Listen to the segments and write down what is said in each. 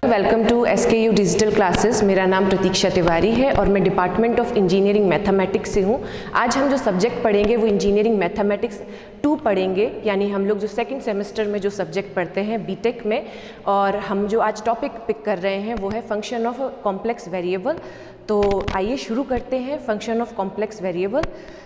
Welcome to SKU digital classes. मेरा नाम प्रतीक्षा तिवारी है और मैं डिपार्टमेंट ऑफ इंजीनियरिंग मैथमेटिक्स से हूँ। आज हम जो सब्जेक्ट पढ़ेंगे वो इंजीनियरिंग मैथमेटिक्स 2 पढ़ेंगे, यानी हम लोग जो सेकंड सेमेस्टर में जो सब्जेक्ट पढ़ते हैं बीटेक में। और हम जो आज टॉपिक पिक कर रहे हैं वो है फंक्शन ऑफ कॉम्प्लेक्स वेरिएबल। तो आइए शुरू करते हैं function of complex variable.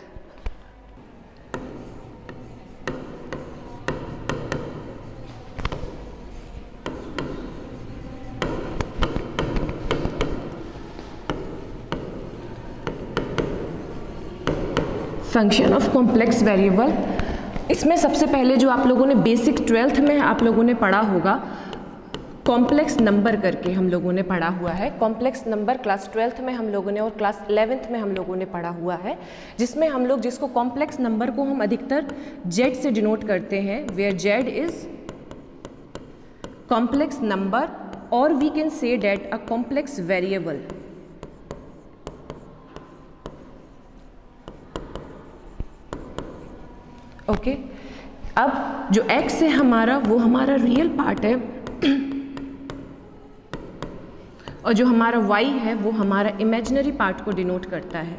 Function of complex variable, इसमें सबसे पहले जो आप लोगों ने बेसिक 12th में आप लोगों ने पढ़ा होगा, कॉम्प्लेक्स नंबर करके हम लोगों ने पढ़ा हुआ है। कॉम्प्लेक्स नंबर क्लास 12th में हम लोगों ने और क्लास 11th में हम लोगों ने पढ़ा हुआ है, जिसमें हम लोग जिसको कॉम्प्लेक्स नंबर को हम अधिकतर Z से डिनोट करते हैं, where Z is complex number और we can say that a complex variable. Okay, अब जो x है हमारा वो हमारा रियल पार्ट है और जो हमारा y है वो हमारा इमेजिनरी पार्ट को डिनोट करता है।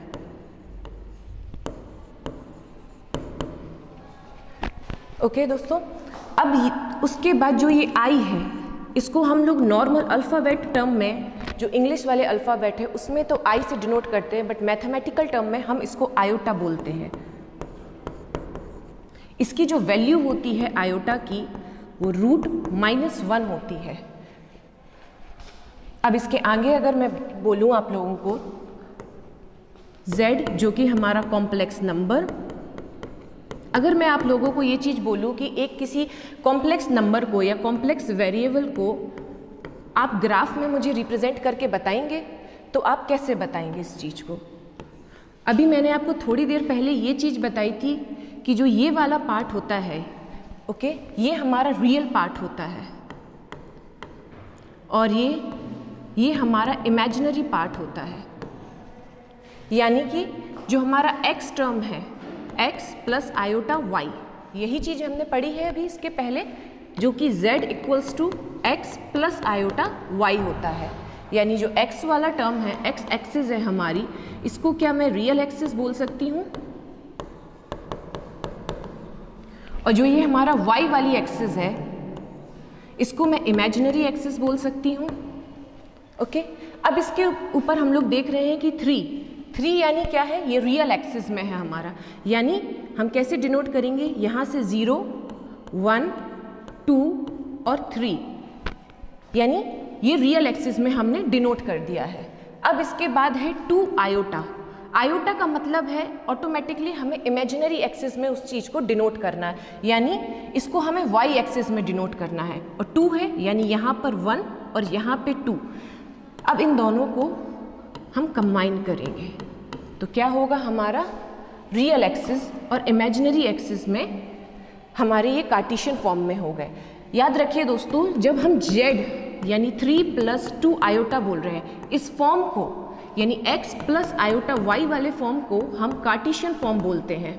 ओके दोस्तों, अब उसके बाद जो ये i है इसको हम लोग नॉर्मल अल्फ़ाबेट टर्म में, जो इंग्लिश वाले अल्फ़ाबेट है उसमें तो i से डिनोट करते हैं, बट मैथमेटिकल टर्म में हम इसको आयोटा बोलते हैं। इसकी जो वैल्यू होती है आयोटा की वो √-1 होती है। अब इसके आगे अगर मैं बोलूं आप लोगों को, z जो कि हमारा कॉम्प्लेक्स नंबर, अगर मैं आप लोगों को ये चीज़ बोलूं कि एक किसी कॉम्प्लेक्स नंबर को या कॉम्प्लेक्स वेरिएबल को आप ग्राफ में मुझे रिप्रेजेंट करके बताएंगे, तो आप कैसे बताएंगे इस चीज़ को? अभी मैंने आपको थोड़ी देर पहले ये चीज़ बताई थी कि जो ये वाला पार्ट होता है, ओके, ये हमारा रियल पार्ट होता है और ये हमारा इमेजिनरी पार्ट होता है। यानी कि जो हमारा x टर्म है, x प्लस आयोटा y, यही चीज़ हमने पढ़ी है अभी इसके पहले, जो कि z equals to x plus iota y होता है। यानी जो x वाला टर्म है, x एक्सिस है हमारी, इसको क्या मैं रियल एक्सिस बोल सकती हूँ, और जो ये हमारा y वाली एक्सिस है इसको मैं इमेजिनरी एक्सिस बोल सकती हूँ। ओके, अब इसके ऊपर हम लोग देख रहे हैं कि 3 यानी क्या है, ये रियल एक्सिस में है हमारा। यानी हम कैसे डिनोट करेंगे, यहाँ से 0, 1, 2 और 3, यानी ये रियल एक्सिस में हमने डिनोट कर दिया है। अब इसके बाद है 2 आयोटा। आयोटा का मतलब है ऑटोमेटिकली हमें इमेजिनरी एक्सिस में उस चीज़ को डिनोट करना है, यानी इसको हमें y एक्सिस में डिनोट करना है। और 2 है यानी यहाँ पर 1 और यहाँ पे 2। अब इन दोनों को हम कंबाइन करेंगे तो क्या होगा, हमारा रियल एक्सिस और इमेजिनरी एक्सिस में हमारे ये कार्टेशियन फॉर्म में हो गए। याद रखिए दोस्तों, जब हम z यानी 3 + 2 आयोटा बोल रहे हैं, इस फॉर्म को यानी x प्लस आयोटा y वाले फॉर्म को हम कार्टेशियन फॉर्म बोलते हैं।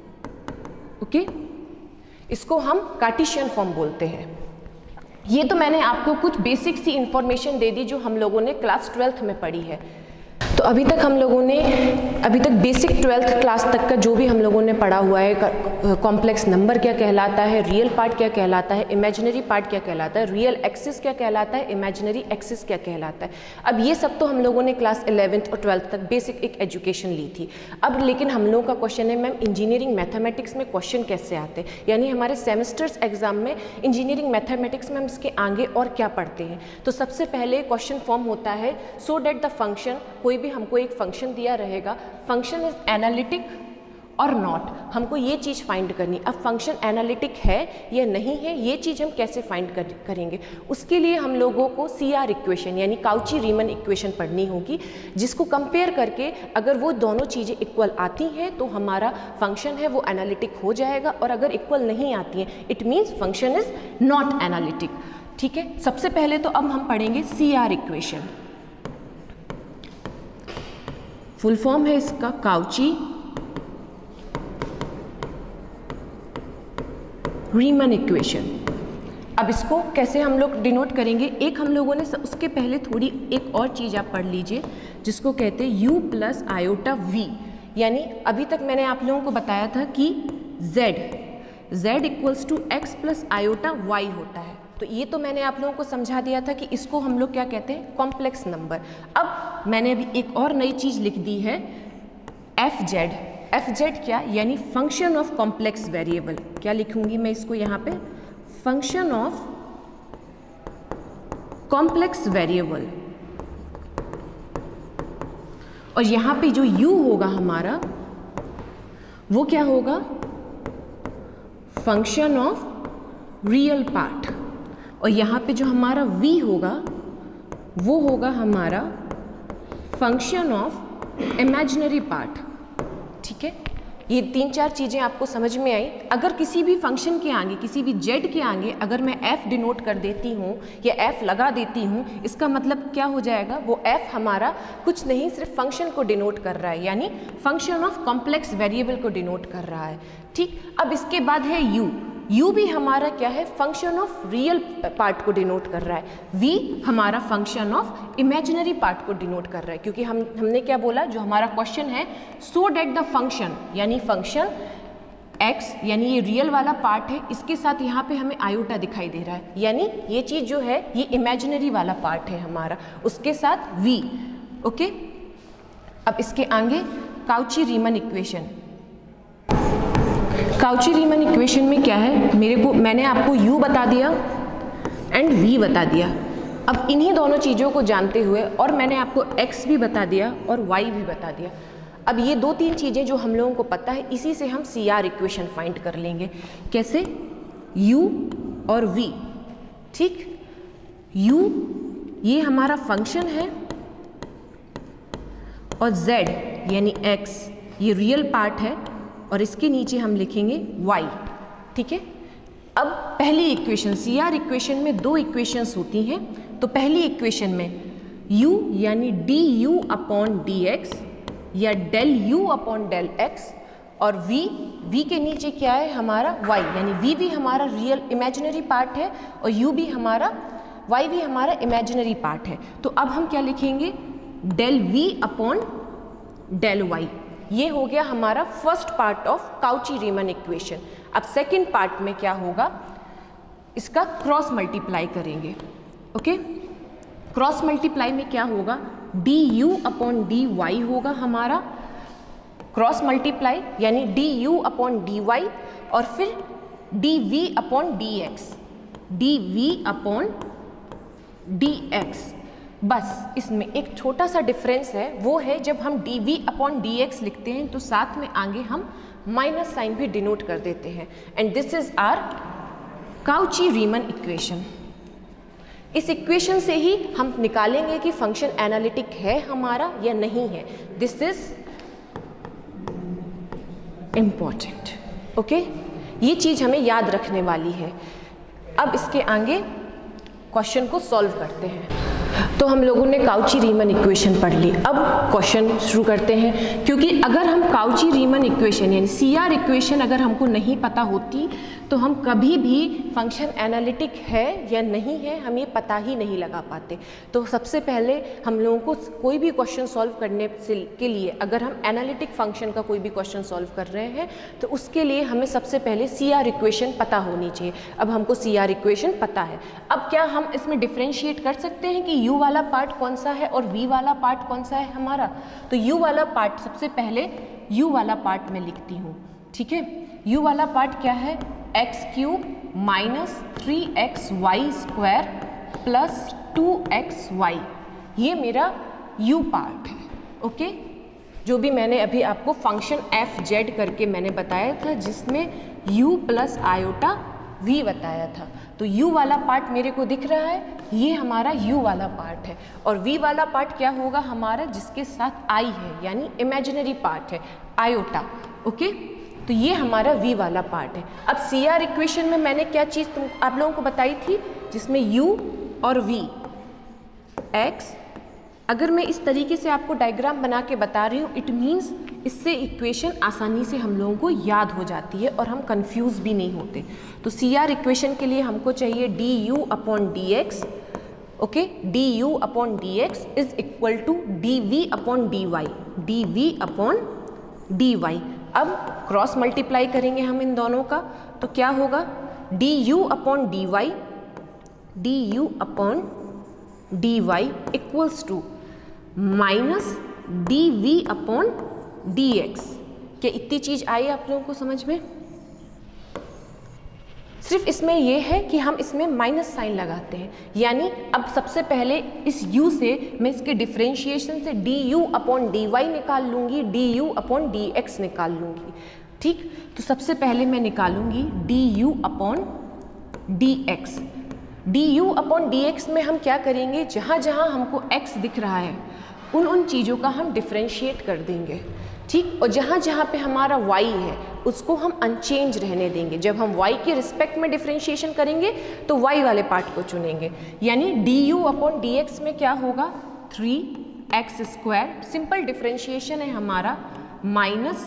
ओके, इसको हम कार्टेशियन फॉर्म बोलते हैं। ये तो मैंने आपको कुछ बेसिक सी इंफॉर्मेशन दे दी जो हम लोगों ने क्लास 12th में पढ़ी है। तो अभी तक हम लोगों ने बेसिक 12th क्लास तक का जो भी हम लोगों ने पढ़ा हुआ है, कॉम्प्लेक्स नंबर क्या कहलाता है, रियल पार्ट क्या कहलाता है, इमेजिनरी पार्ट क्या कहलाता है, रियल एक्सिस क्या कहलाता है, इमेजिनरी एक्सिस क्या कहलाता है। अब ये सब तो हम लोगों ने क्लास 11th और 12th तक बेसिक एक एजुकेशन ली थी। अब लेकिन हम लोगों का क्वेश्चन है, मैम इंजीनियरिंग मैथमेटिक्स में क्वेश्चन कैसे आते हैं, यानी हमारे सेमेस्टर्स एग्जाम में इंजीनियरिंग मैथमेटिक्स में हम इसके आगे और क्या पढ़ते हैं। तो सबसे पहले क्वेश्चन फॉर्म होता है सो डेट द फंक्शन, कोई भी हमको एक फंक्शन दिया रहेगा, फंक्शन इज एनालिटिक और नॉट, हमको ये चीज़ फाइंड करनी। अब फंक्शन एनालिटिक है या नहीं है, ये चीज़ हम कैसे फाइंड करेंगे, उसके लिए हम लोगों को CR इक्वेशन यानी काउची रीमन इक्वेशन पढ़नी होगी, जिसको कंपेयर करके अगर वो दोनों चीज़ें इक्वल आती हैं तो हमारा फंक्शन है वो एनालिटिक हो जाएगा, और अगर इक्वल नहीं आती हैं it means function is not analytic. ठीक है, सबसे पहले तो अब हम पढ़ेंगे CR इक्वेशन। फुल फॉर्म है इसका काउची रीमन इक्वेशन। अब इसको कैसे हम लोग डिनोट करेंगे, एक हम लोगों ने उसके पहले थोड़ी एक और चीज़ आप पढ़ लीजिए जिसको कहते हैं u प्लस आयोटा v, यानी अभी तक मैंने आप लोगों को बताया था कि z equals to x plus iota y होता है। तो ये तो मैंने आप लोगों को समझा दिया था कि इसको हम लोग क्या कहते हैं, कॉम्प्लेक्स नंबर। अब मैंने अभी एक और नई चीज़ लिख दी है fz क्या, यानी फंक्शन ऑफ कॉम्प्लेक्स वेरिएबल। क्या लिखूंगी मैं इसको यहाँ पे, फंक्शन ऑफ कॉम्प्लेक्स वेरिएबल। और यहाँ पे जो u होगा हमारा वो क्या होगा, फंक्शन ऑफ रियल पार्ट। और यहाँ पे जो हमारा v होगा वो होगा हमारा फंक्शन ऑफ इमेजिनरी पार्ट। ठीक है, ये 3-4 चीज़ें आपको समझ में आई। अगर किसी भी फंक्शन के आगे, किसी भी z के आगे अगर मैं f डिनोट कर देती हूँ या f लगा देती हूँ, इसका मतलब क्या हो जाएगा, वो f हमारा कुछ नहीं सिर्फ फंक्शन को डिनोट कर रहा है, यानी फंक्शन ऑफ कॉम्प्लेक्स वेरिएबल को डिनोट कर रहा है। ठीक, अब इसके बाद है u भी हमारा क्या है, फंक्शन ऑफ रियल पार्ट को डिनोट कर रहा है। v हमारा फंक्शन ऑफ इमेजिनरी पार्ट को डिनोट कर रहा है, क्योंकि हमने क्या बोला, जो हमारा क्वेश्चन है, सो डेट द फंक्शन, यानी फंक्शन x यानी ये रियल वाला पार्ट है, इसके साथ यहाँ पे हमें आयोटा दिखाई दे रहा है, यानी ये चीज़ जो है ये इमेजिनरी वाला पार्ट है हमारा, उसके साथ v। ओके, अब इसके आगे Cauchy Riemann equation. Cauchy Riemann equation में क्या है, मैंने आपको u बता दिया एंड v बता दिया। अब इन्हीं दोनों चीज़ों को जानते हुए, और मैंने आपको x भी बता दिया और y भी बता दिया, अब ये 2-3 चीज़ें जो हम लोगों को पता है, इसी से हम CR इक्वेशन फाइंड कर लेंगे। कैसे, u और v। ठीक, u ये हमारा फंक्शन है और z यानी x ये रियल पार्ट है, और इसके नीचे हम लिखेंगे y। ठीक है, अब पहली इक्वेशन, CR इक्वेशन में 2 इक्वेशंस होती हैं। तो पहली इक्वेशन में u यानी du अपॉन dx या del u upon del x, और v के नीचे क्या है हमारा y, यानी v भी हमारा रियल इमेजिनरी पार्ट है और u भी हमारा, y भी हमारा इमेजिनरी पार्ट है। तो अब हम क्या लिखेंगे, del v upon del y। ये हो गया हमारा first part of Cauchy Riemann equation. अब सेकंड पार्ट में क्या होगा, इसका क्रॉस मल्टीप्लाई करेंगे। ओके, क्रॉस मल्टीप्लाई में क्या होगा, du अपॉन dy होगा हमारा क्रॉस मल्टीप्लाई, यानी du अपॉन dy, और फिर dv upon dx, dv upon dx। बस इसमें एक छोटा सा डिफरेंस है, वो है जब हम dv अपॉन dx लिखते हैं तो साथ में आगे हम माइनस साइन भी डिनोट कर देते हैं, and this is our Cauchy Riemann equation. इस इक्वेशन से ही हम निकालेंगे कि फंक्शन एनालिटिक है हमारा या नहीं है। This is important. ओके, ये चीज़ हमें याद रखने वाली है। अब इसके आगे क्वेश्चन को सॉल्व करते हैं। तो हम लोगों ने काउची रीमन इक्वेशन पढ़ ली, अब क्वेश्चन शुरू करते हैं। क्योंकि अगर हम काउची रीमन इक्वेशन यानी CR इक्वेशन अगर हमको नहीं पता होती तो हम कभी भी फंक्शन एनालिटिक है या नहीं है हम ये पता ही नहीं लगा पाते। तो सबसे पहले हम लोगों को कोई भी क्वेश्चन सॉल्व करने के लिए, अगर हम एनालिटिक फंक्शन का कोई भी क्वेश्चन सॉल्व कर रहे हैं तो उसके लिए हमें सबसे पहले CR इक्वेशन पता होनी चाहिए। अब हमको CR इक्वेशन पता है, अब क्या हम इसमें डिफ्रेंशिएट कर सकते हैं कि u वाला पार्ट कौन सा है और v वाला पार्ट कौन सा है हमारा। तो u वाला पार्ट, सबसे पहले u वाला पार्ट मैं लिखती हूँ। ठीक है, u वाला पार्ट क्या है, x³ minus 3xy square plus 2xy, ये मेरा u पार्ट है। ओके, जो भी मैंने अभी आपको फंक्शन fz करके मैंने बताया था, जिसमें u प्लस आयोटा v बताया था। तो u वाला पार्ट मेरे को दिख रहा है, ये हमारा u वाला पार्ट है, और v वाला पार्ट क्या होगा हमारा, जिसके साथ i है, यानी इमेजिनरी पार्ट है, आयोटा। ओके, तो ये हमारा v वाला पार्ट है। अब CR इक्वेशन में मैंने क्या चीज़ आप लोगों को बताई थी, जिसमें u और v, x, अगर मैं इस तरीके से आपको डायग्राम बना के बता रही हूँ, इट मीन्स इससे इक्वेशन आसानी से हम लोगों को याद हो जाती है और हम कंफ्यूज भी नहीं होते। तो सी आर इक्वेशन के लिए हमको चाहिए d u upon d x, okay, d u upon d x is equal to d v upon d y, d v upon d y. अब क्रॉस मल्टीप्लाई करेंगे हम इन दोनों का, तो क्या होगा, d u upon d y, d u upon d y equals to minus d v upon d x. क्या इतनी चीज आई आप लोगों को समझ में? सिर्फ इसमें यह है कि हम इसमें माइनस साइन लगाते हैं, यानी अब सबसे पहले इस u से मैं इसके डिफरेंशिएशन से d u upon d y निकाल लूंगी, d u upon d x निकाल लूंगी। ठीक, तो सबसे पहले मैं निकालूंगी d u upon d x. D u upon d x में हम क्या करेंगे, जहाँ जहाँ हमको x दिख रहा है उन चीज़ों का हम डिफरेंशिएट कर देंगे। ठीक, और जहाँ जहाँ पे हमारा y है उसको हम अनचेंज रहने देंगे। जब हम y के रिस्पेक्ट में डिफरेंशिएशन करेंगे तो y वाले पार्ट को चुनेंगे, यानी d u upon d x में क्या होगा 3x², सिंपल डिफरेंशिएशन है हमारा, माइनस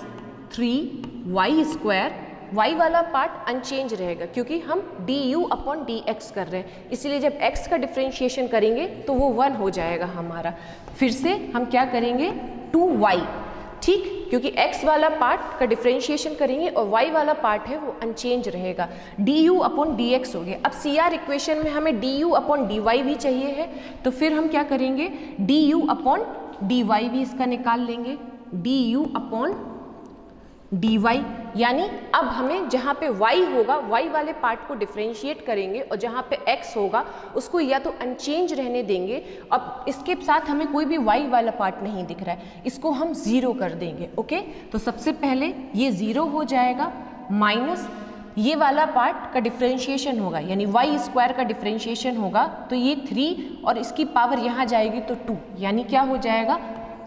3y²। y वाला पार्ट अनचेंज रहेगा क्योंकि हम d u upon d x कर रहे हैं, इसीलिए जब x का डिफरेंशिएशन करेंगे तो वो 1 हो जाएगा हमारा। फिर से हम क्या करेंगे 2y, ठीक, क्योंकि x वाला पार्ट का डिफरेंशिएशन करेंगे और y वाला पार्ट है वो अनचेंज रहेगा, d u upon d x हो गया। अब सी आर इक्वेशन में हमें d u upon d y भी चाहिए है, तो फिर हम क्या करेंगे d u upon d y भी इसका निकाल लेंगे, d u upon d y, यानी अब हमें जहाँ पे y होगा y वाले पार्ट को डिफरेंशिएट करेंगे और जहाँ पे x होगा उसको या तो अनचेंज रहने देंगे। अब इसके साथ हमें कोई भी y वाला पार्ट नहीं दिख रहा है, इसको हम 0 कर देंगे। ओके, तो सबसे पहले ये 0 हो जाएगा, माइनस ये वाला पार्ट का डिफरेंशिएशन होगा, यानी y² का डिफरेंशिएशन होगा तो ये 3 और इसकी पावर यहाँ जाएगी तो 2, यानी क्या हो जाएगा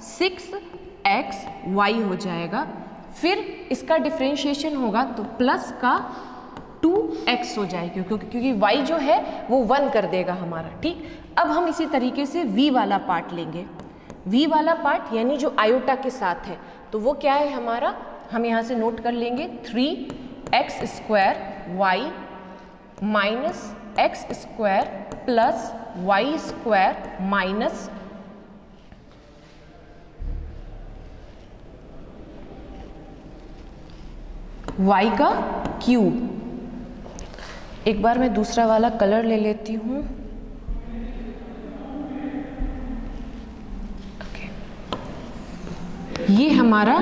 6xy हो जाएगा। फिर इसका डिफरेंशिएशन होगा तो प्लस का 2x हो जाएगी क्योंकि y जो है वो 1 कर देगा हमारा। ठीक, अब हम इसी तरीके से v वाला पार्ट लेंगे, v वाला पार्ट यानी जो आयोटा के साथ है, तो वो क्या है हमारा, हम यहाँ से नोट कर लेंगे 3x² minus x² plus y² minus y का क्यूब। एक बार मैं दूसरा वाला कलर ले लेती हूँ। ये हमारा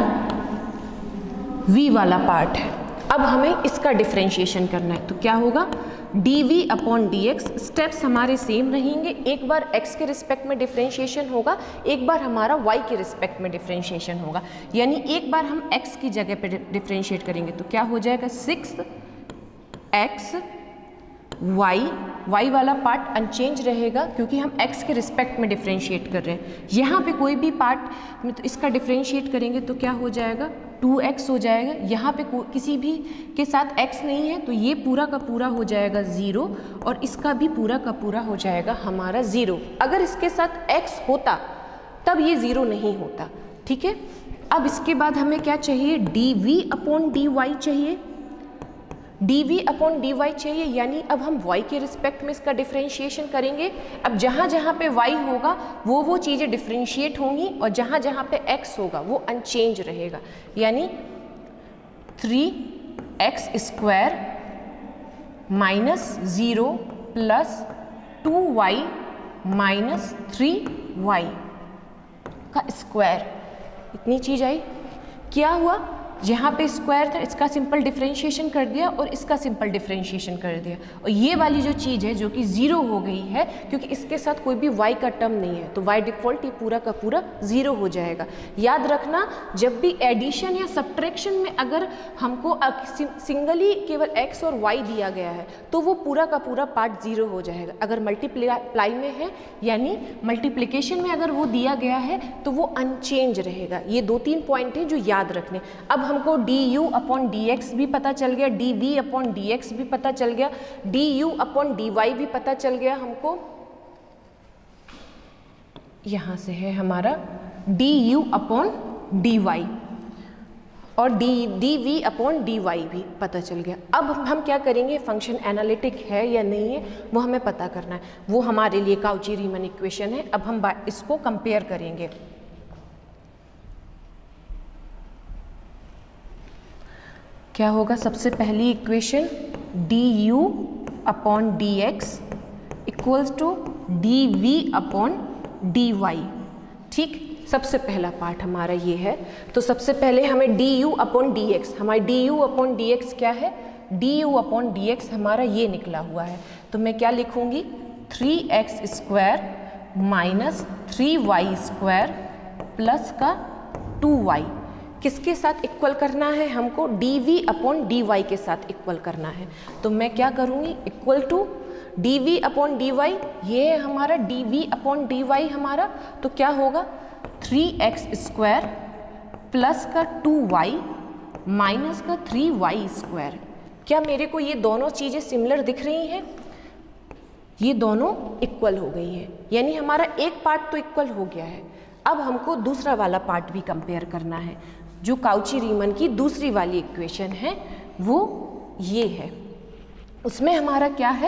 v वाला पार्ट है। अब हमें इसका डिफरेंशिएशन करना है, तो क्या होगा dv अपॉन dx। स्टेप्स हमारे सेम रहेंगे, एक बार x के रिस्पेक्ट में डिफरेंशिएशन होगा, एक बार हमारा y के रिस्पेक्ट में डिफरेंशिएशन होगा, यानी एक बार हम x की जगह पे डिफरेंशिएट करेंगे तो क्या हो जाएगा 6x y वाला पार्ट अनचेंज रहेगा क्योंकि हम x के रिस्पेक्ट में डिफरेंशिएट कर रहे हैं। यहाँ पे कोई भी पार्ट में तो इसका डिफरेंशिएट करेंगे तो क्या हो जाएगा 2x हो जाएगा। यहाँ पे किसी भी के साथ x नहीं है तो ये पूरा का पूरा हो जाएगा 0 और इसका भी पूरा का पूरा हो जाएगा हमारा 0। अगर इसके साथ x होता तब ये 0 नहीं होता। ठीक है, अब इसके बाद हमें क्या चाहिए dv अपॉन dy चाहिए, dv अपॉन dy चाहिए, यानी अब हम y के रिस्पेक्ट में इसका डिफरेंशिएशन करेंगे। अब जहाँ जहाँ पे y होगा वो चीज़ें डिफरेंशिएट होंगी और जहाँ जहाँ पे x होगा वो अनचेंज रहेगा, यानी 3x² minus 0 plus 2y minus 3y का स्क्वायर। इतनी चीज़ आई। क्या हुआ, यहाँ पे स्क्वायर था, इसका सिंपल डिफरेंशिएशन कर दिया और इसका सिंपल डिफरेंशिएशन कर दिया, और ये वाली जो चीज़ है जो कि 0 हो गई है क्योंकि इसके साथ कोई भी y का टर्म नहीं है, तो y डिफ़ॉल्ट ये पूरा का पूरा 0 हो जाएगा। याद रखना, जब भी एडिशन या सब्ट्रैक्शन में अगर हमको सिंगली केवल x और y दिया गया है तो वो पूरा का पूरा पार्ट 0 हो जाएगा। अगर मल्टीप्लाई में है यानी मल्टीप्लिकेशन में अगर वो दिया गया है तो वो अनचेंज रहेगा। ये 2-3 पॉइंट हैं जो याद रखने। अब हमको du अपॉन dx भी पता चल गया, dv अपॉन dx भी पता चल गया, du अपॉन dy भी पता चल गया हमको। यहाँ से है हमारा du अपॉन dy। और d v upon d y भी पता चल गया। अब हम क्या करेंगे, फंक्शन एनालिटिक है या नहीं है वो हमें पता करना है, वो हमारे लिए काउची रीमन इक्वेशन है। अब हम इसको कंपेयर करेंगे। क्या होगा, सबसे पहली equation d u upon d x equals to d v upon d y. ठीक, सबसे पहला पार्ट हमारा ये है। तो सबसे पहले हमें d u upon d x, हमारी d u upon d x क्या है, d u upon d x हमारा ये निकला हुआ है। तो मैं क्या लिखूंगी, 3x square minus 3y square plus का 2y किसके साथ इक्वल करना है हमको, d v upon d y के साथ इक्वल करना है। तो मैं क्या करूँगी, equal to d v upon d y, ये है हमारा d v upon d y हमारा। तो क्या होगा, 3x स्क्वायर प्लस का 2y माइनस का 3y स्क्वायर। क्या मेरे को ये दोनों चीज़ें सिमिलर दिख रही हैं, ये दोनों इक्वल हो गई हैं, यानी हमारा एक पार्ट तो इक्वल हो गया है। अब हमको दूसरा वाला पार्ट भी कंपेयर करना है, जो काउची रीमन की दूसरी वाली इक्वेशन है वो ये है। उसमें हमारा क्या है,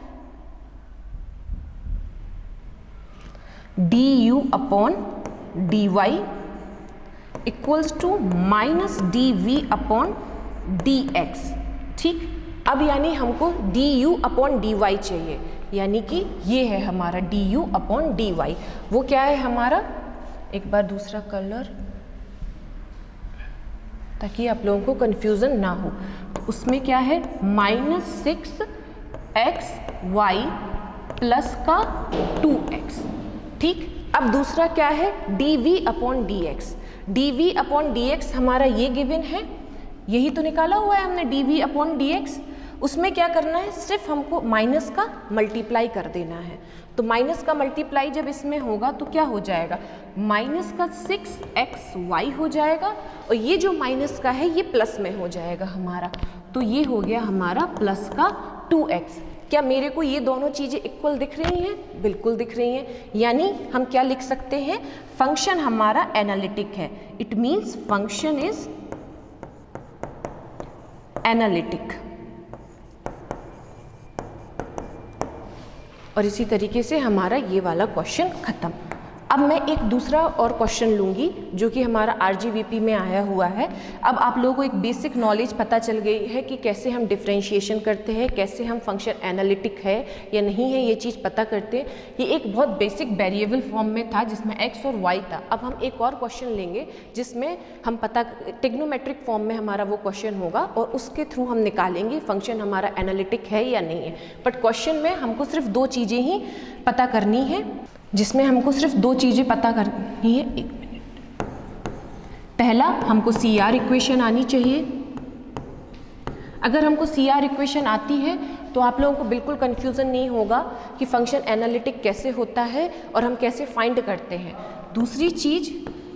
d u upon d y equals to minus d v upon d x. ठीक, अब यानी हमको d u upon d y चाहिए, यानी कि ये है हमारा d u upon d y. वो क्या है हमारा, एक बार दूसरा कलर ताकि आप लोगों को कंफ्यूजन ना हो। उसमें क्या है, -6xy प्लस का 2x। ठीक, अब दूसरा क्या है, d v upon d x. D v upon d x हमारा ये गिवन है, यही तो निकाला हुआ है हमने d v upon d x. उसमें क्या करना है, सिर्फ हमको माइनस का मल्टीप्लाई कर देना है। तो माइनस का मल्टीप्लाई जब इसमें होगा तो क्या हो जाएगा, माइनस का 6xy हो जाएगा, और ये जो माइनस का है ये प्लस में हो जाएगा हमारा। तो ये हो गया हमारा प्लस का 2x। क्या मेरे को ये दोनों चीज़ें इक्वल दिख रही हैं, बिल्कुल दिख रही हैं। यानी हम क्या लिख सकते हैं, फंक्शन हमारा एनालिटिक है। It means function is analytic. और इसी तरीके से हमारा ये वाला क्वेश्चन खत्म। अब मैं एक दूसरा और क्वेश्चन लूँगी जो कि हमारा आरजीवीपी में आया हुआ है। अब आप लोगों को एक बेसिक नॉलेज पता चल गई है कि कैसे हम डिफरेंशिएशन करते हैं, कैसे हम फंक्शन एनालिटिक है या नहीं है ये चीज़ पता करते हैं। ये एक बहुत बेसिक वेरिएबल फॉर्म में था जिसमें x और y था। अब हम एक और क्वेश्चन लेंगे जिसमें हम पता टिग्नोमेट्रिक फॉर्म में हमारा वो क्वेश्चन होगा और उसके थ्रू हम निकालेंगे फंक्शन हमारा एनालिटिक है या नहीं है। बट क्वेश्चन में हमको सिर्फ दो चीज़ें ही पता करनी है, जिसमें हमको सिर्फ दो चीज़ें पता करनी है। एक मिनट, पहला हमको CR इक्वेशन आनी चाहिए। अगर हमको CR इक्वेशन आती है तो आप लोगों को बिल्कुल कंफ्यूजन नहीं होगा कि फंक्शन एनालिटिक कैसे होता है और हम कैसे फाइंड करते हैं। दूसरी चीज़,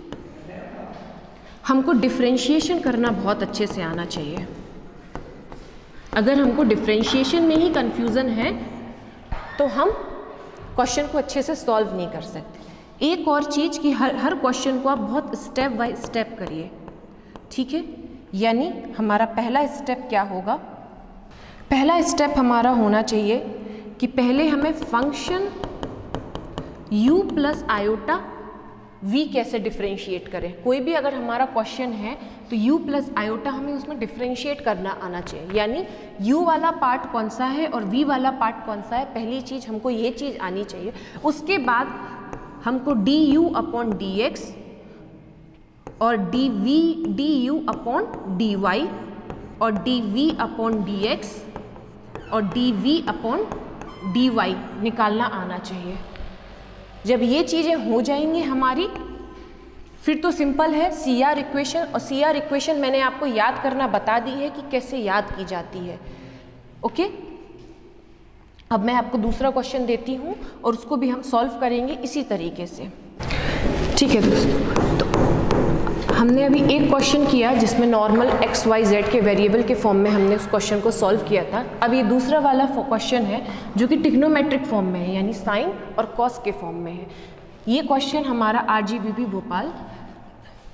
हमको डिफरेंशिएशन करना बहुत अच्छे से आना चाहिए। अगर हमको डिफरेंशिएशन में ही कंफ्यूजन है तो हम क्वेश्चन को अच्छे से सॉल्व नहीं कर सकते। एक और चीज़ कि हर क्वेश्चन को आप बहुत स्टेप बाय स्टेप करिए, ठीक है। यानी हमारा पहला स्टेप क्या होगा, पहला स्टेप हमारा होना चाहिए कि पहले हमें function u plus iota v कैसे डिफरेंशिएट करें। कोई भी अगर हमारा क्वेश्चन है तो u प्लस आयोटा हमें उसमें डिफरेंशिएट करना आना चाहिए। यानी u वाला पार्ट कौन सा है और v वाला पार्ट कौन सा है, पहली चीज़ हमको ये चीज़ आनी चाहिए। उसके बाद हमको du अपॉन dx और du अपॉन dy और dv अपॉन dx और dv अपॉन dy निकालना आना चाहिए। जब ये चीज़ें हो जाएंगी हमारी, फिर तो सिंपल है CR इक्वेशन। और CR इक्वेशन मैंने आपको याद करना बता दी है कि कैसे याद की जाती है। ओके, अब मैं आपको दूसरा क्वेश्चन देती हूँ और उसको भी हम सॉल्व करेंगे इसी तरीके से, ठीक है दोस्तों। तो हमने अभी एक क्वेश्चन किया जिसमें नॉर्मल x y z के वेरिएबल के फॉर्म में हमने उस क्वेश्चन को सॉल्व किया था। अब ये दूसरा वाला क्वेश्चन है जो कि ट्रिग्नोमेट्रिक फॉर्म में है, यानी साइन और कॉस के फॉर्म में है। ये क्वेश्चन हमारा आरजीवीपी भोपाल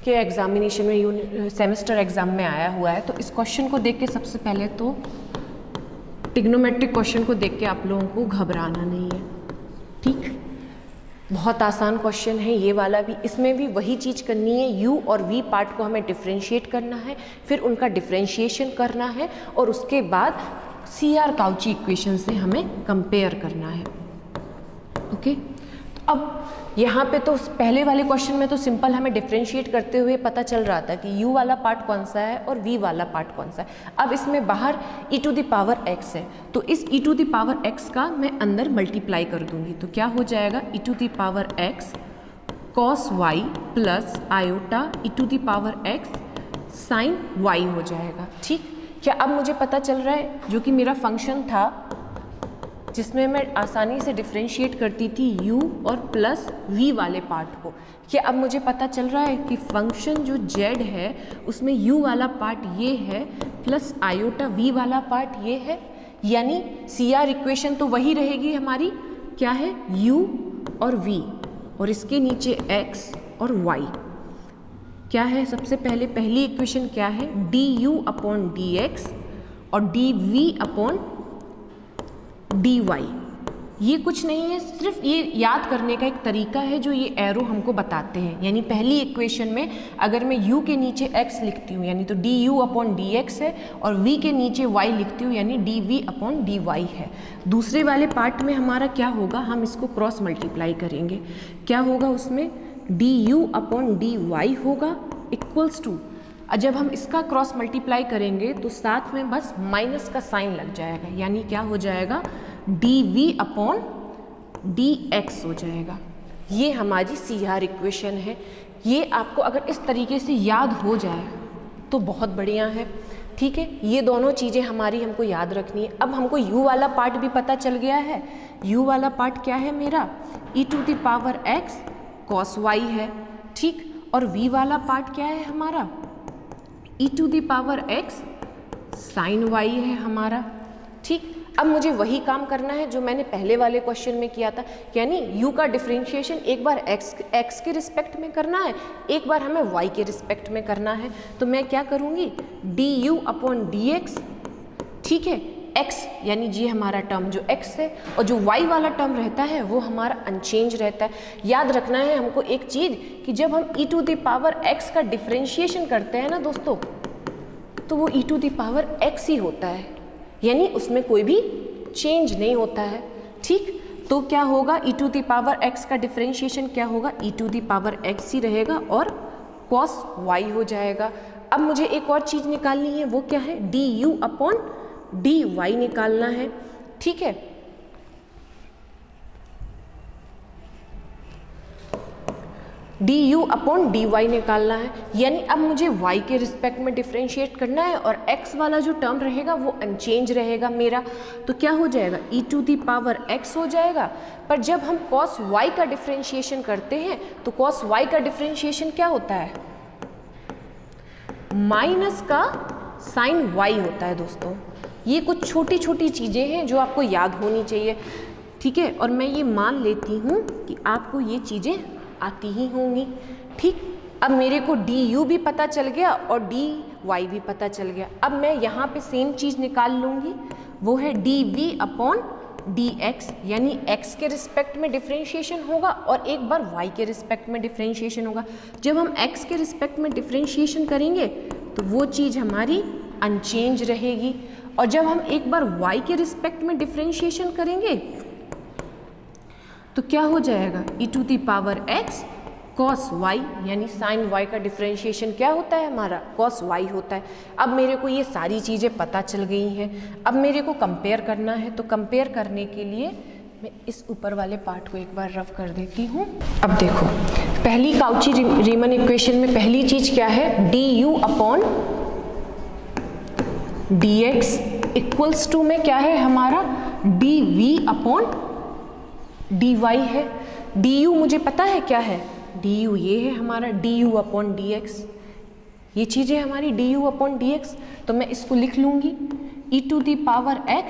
के एग्जामिनेशन में सेमेस्टर एग्जाम में आया हुआ है। तो इस क्वेश्चन को देख के सबसे पहले तो ट्रिग्नोमेट्रिक क्वेश्चन को देख के आप लोगों को घबराना नहीं है, ठीक। बहुत आसान क्वेश्चन है ये वाला भी। इसमें भी वही चीज़ करनी है, u और v पार्ट को हमें डिफ्रेंशिएट करना है, फिर उनका डिफ्रेंशिएशन करना है और उसके बाद CR-काउची इक्वेशन से हमें कंपेयर करना है। ओके, तो अब यहाँ पे तो पहले वाले क्वेश्चन में तो सिंपल हमें डिफ्रेंशिएट करते हुए पता चल रहा था कि u वाला पार्ट कौन सा है और v वाला पार्ट कौन सा है। अब इसमें बाहर e⁻x है, तो इस e⁻x का मैं अंदर मल्टीप्लाई कर दूंगी, तो क्या हो जाएगा e⁻x cos y plus iota e⁻x sin y हो जाएगा, ठीक। क्या अब मुझे पता चल रहा है जो कि मेरा फंक्शन था जिसमें मैं आसानी से डिफ्रेंशिएट करती थी u और प्लस v वाले पार्ट को, क्या अब मुझे पता चल रहा है कि फंक्शन जो z है उसमें u वाला पार्ट ये है प्लस आयोटा v वाला पार्ट ये है, यानी CR इक्वेशन तो वही रहेगी हमारी, क्या है u और v और इसके नीचे x और y। क्या है सबसे पहले पहली इक्वेशन क्या है du/dx और dv/dy। ये कुछ नहीं है, सिर्फ ये याद करने का एक तरीका है जो ये एरो हमको बताते हैं। यानी पहली इक्वेशन में अगर मैं u के नीचे x लिखती हूँ यानी तो du/dx है और v के नीचे y लिखती हूँ यानी dv/dy है। दूसरे वाले पार्ट में हमारा क्या होगा, हम इसको क्रॉस मल्टीप्लाई करेंगे, क्या होगा उसमें du/dy होगा इक्वल्स टू, जब हम इसका क्रॉस मल्टीप्लाई करेंगे तो साथ में बस माइनस का साइन लग जाएगा, यानी क्या हो जाएगा dv/dx हो जाएगा। ये हमारी CR इक्वेशन है। ये आपको अगर इस तरीके से याद हो जाए तो बहुत बढ़िया है, ठीक है। ये दोनों चीज़ें हमारी हमको याद रखनी है। अब हमको u वाला पार्ट भी पता चल गया है। u वाला पार्ट क्या है मेरा e⁻x cos y है, ठीक। और v वाला पार्ट क्या है हमारा e⁻x sin y है हमारा, ठीक। अब मुझे वही काम करना है जो मैंने पहले वाले क्वेश्चन में किया था, यानी u का डिफरेंशिएशन एक बार x के रिस्पेक्ट में करना है, एक बार हमें y के रिस्पेक्ट में करना है। तो मैं क्या करूँगी du/dx, ठीक है, x यानी जी हमारा टर्म जो x है और जो y वाला टर्म रहता है वो हमारा अनचेंज रहता है। याद रखना है हमको एक चीज़ कि जब हम e⁻x का डिफरेंशिएशन करते हैं ना दोस्तों, तो वो e⁻x ही होता है, यानी उसमें कोई भी चेंज नहीं होता है, ठीक। तो क्या होगा e⁻x का डिफरेंशिएशन क्या होगा e⁻x ही रहेगा और cos y हो जाएगा। अब मुझे एक और चीज़ निकालनी है, वो क्या है du/dy निकालना है, ठीक है। du/dy निकालना है, यानी अब मुझे y के रिस्पेक्ट में डिफरेंशिएट करना है और x वाला जो टर्म रहेगा वो अनचेंज रहेगा मेरा। तो क्या हो जाएगा e⁻x हो जाएगा। पर जब हम cos y का डिफरेंशिएशन करते हैं तो cos y का डिफरेंशिएशन क्या होता है, माइनस का sin y होता है दोस्तों। ये कुछ छोटी छोटी चीज़ें हैं जो आपको याद होनी चाहिए, ठीक है। और मैं ये मान लेती हूँ कि आपको ये चीज़ें आती ही होंगी, ठीक। अब मेरे को du भी पता चल गया और dy भी पता चल गया। अब मैं यहाँ पे सेम चीज़ निकाल लूँगी, वो है dv/dx, यानी x के रिस्पेक्ट में डिफरेंशिएशन होगा और एक बार y के रिस्पेक्ट में डिफरेंशिएशन होगा। जब हम x के रिस्पेक्ट में डिफरेंशिएशन करेंगे तो वो चीज़ हमारी अनचेंज रहेगी और जब हम एक बार y के रिस्पेक्ट में डिफरेंशिएशन करेंगे तो क्या हो जाएगा e⁻x cos y, यानी sin y का डिफरेंशिएशन क्या होता है हमारा cos y होता है। अब मेरे को ये सारी चीज़ें पता चल गई हैं। अब मेरे को कंपेयर करना है, तो कंपेयर करने के लिए मैं इस ऊपर वाले पार्ट को एक बार रफ कर देती हूँ। अब देखो पहली काउची रीमन इक्वेशन में पहली चीज़ क्या है du/dx इक्वल्स टू में क्या है हमारा dv/dy है। du मुझे पता है क्या है, du ये है हमारा du/dx, ये चीज़ें हमारी du/dx। तो मैं इसको लिख लूँगी e⁻x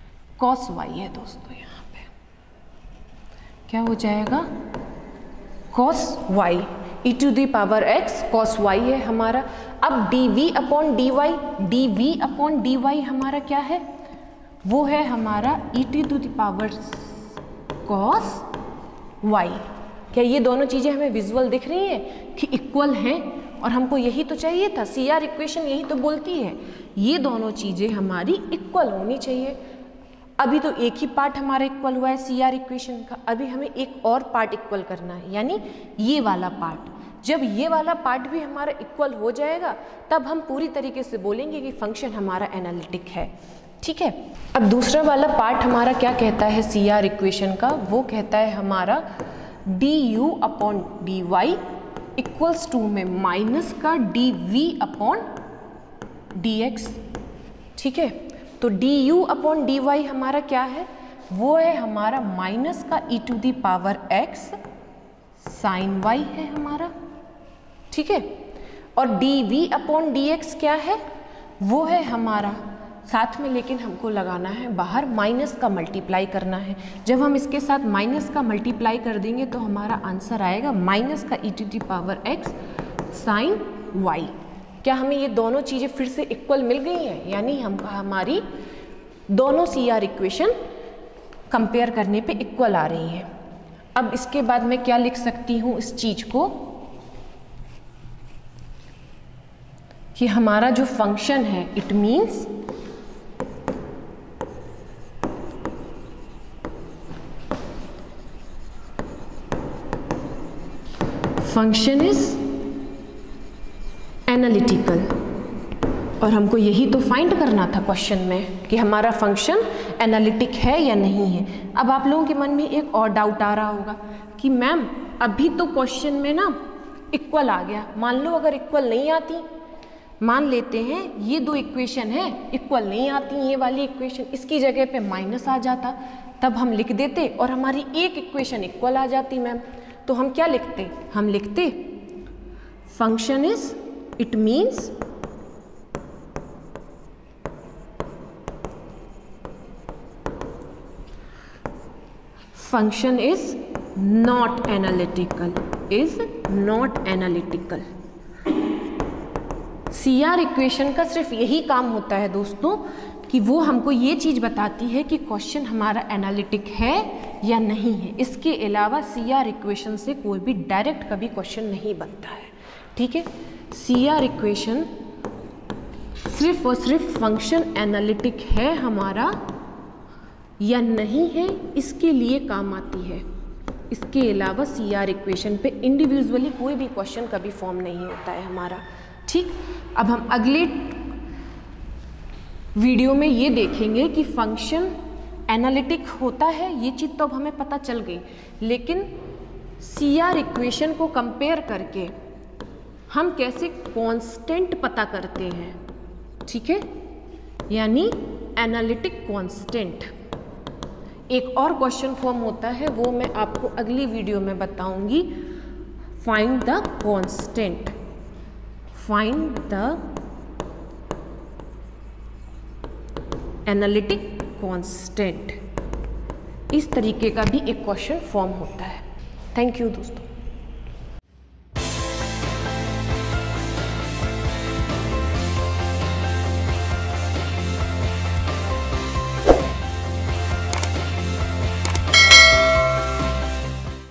cos y है दोस्तों। यहाँ पे क्या हो जाएगा cos y, e to the power x cos y है हमारा। अब dv अपॉन dy हमारा क्या है, वो है हमारा e to the power cos y। क्या ये दोनों चीज़ें हमें विजुअल दिख रही हैं कि इक्वल हैं, और हमको यही तो चाहिए था, CR इक्वेशन यही तो बोलती है ये दोनों चीज़ें हमारी इक्वल होनी चाहिए। अभी तो एक ही पार्ट हमारा इक्वल हुआ है CR इक्वेशन का, अभी हमें एक और पार्ट इक्वल करना है, यानी ये वाला पार्ट। जब ये वाला पार्ट भी हमारा इक्वल हो जाएगा तब हम पूरी तरीके से बोलेंगे कि फंक्शन हमारा एनालिटिक है। ठीक है, अब दूसरा वाला पार्ट हमारा क्या कहता है CR इक्वेशन का, वो कहता है हमारा du upon dy equals to में माइनस का dv अपॉन dx। ठीक है, तो du अपॉन dy हमारा क्या है, वो है हमारा माइनस का e to the power x sine y है हमारा। ठीक है, और dv अपॉन dx क्या है, वो है हमारा साथ में, लेकिन हमको लगाना है बाहर, माइनस का मल्टीप्लाई करना है। जब हम इसके साथ माइनस का मल्टीप्लाई कर देंगे तो हमारा आंसर आएगा माइनस का e to the power x sine y। क्या हमें ये दोनों चीज़ें फिर से इक्वल मिल गई हैं, यानी हमारी दोनों CR इक्वेशन कंपेयर करने पे इक्वल आ रही हैं। अब इसके बाद मैं क्या लिख सकती हूँ इस चीज़ को, कि हमारा जो फंक्शन है it means function is analytical. और हमको यही तो फाइंड करना था क्वेश्चन में कि हमारा फंक्शन एनालिटिक है या नहीं है। अब आप लोगों के मन में एक और डाउट आ रहा होगा कि मैम अभी तो क्वेश्चन में ना इक्वल आ गया, मान लो अगर इक्वल नहीं आती, मान लेते हैं ये दो इक्वेशन है इक्वल नहीं आती, ये वाली इक्वेशन, इसकी जगह पे माइनस आ जाता, तब हम लिख देते और हमारी एक इक्वेशन इक्वल आ जाती मैम। तो हम क्या लिखते, हम लिखते function is, it means function is not analytical, is not analytical. CR equation का सिर्फ यही काम होता है दोस्तों कि वो हमको ये चीज़ बताती है कि क्वेश्चन हमारा एनालिटिक है या नहीं है। इसके अलावा CR इक्वेशन से कोई भी डायरेक्ट कभी क्वेश्चन नहीं बनता है। ठीक है, CR इक्वेशन सिर्फ और सिर्फ फंक्शन एनालिटिक है हमारा या नहीं है इसके लिए काम आती है। इसके अलावा CR इक्वेशन पे इंडिविजुअली कोई भी क्वेश्चन कभी फॉर्म नहीं होता है हमारा। ठीक, अब हम अगले वीडियो में ये देखेंगे कि फंक्शन एनालिटिक होता है, ये चीज़ तो अब हमें पता चल गई, लेकिन CR इक्वेशन को कंपेयर करके हम कैसे कांस्टेंट पता करते हैं। ठीक है, यानी एनालिटिक कांस्टेंट एक और क्वेश्चन फॉर्म होता है, वो मैं आपको अगली वीडियो में बताऊंगी। Find the constant, find the analytic constant, इस तरीके का भी एक क्वेश्चन फॉर्म होता है। थैंक यू दोस्तों।